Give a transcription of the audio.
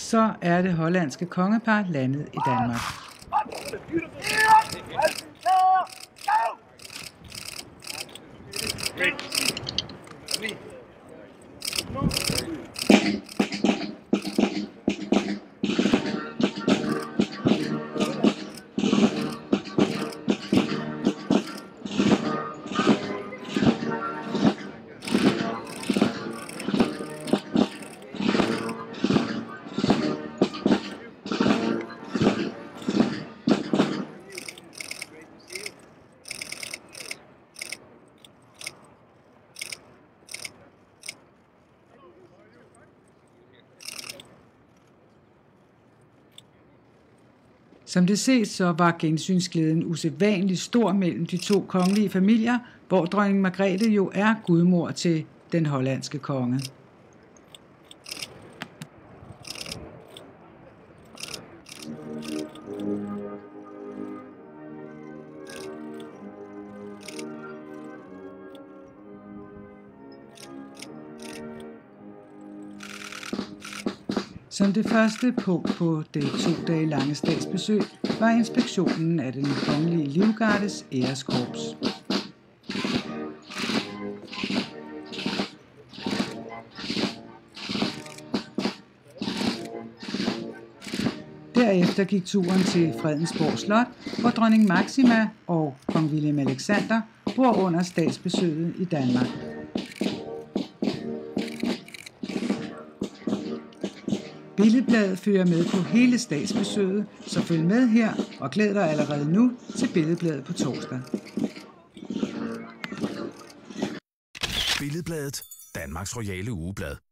Så er det hollandske kongepar landet i Danmark. Som det ses, så var gensynsglæden usædvanligt stor mellem de to kongelige familier, hvor dronning Margrethe jo er gudmor til den hollandske konge. Som det første punkt på det 2 dage lange statsbesøg var inspektionen af den kongelige livgardes æreskorps. Derefter gik turen til Fredensborg Slot, hvor dronning Máxima og kong Willem Alexander bor under statsbesøget i Danmark. Billedbladet fører med på hele statsbesøget, så følg med her og glæd dig allerede nu til Billedbladet på torsdag. Billedbladet, Danmarks royale ugeblad.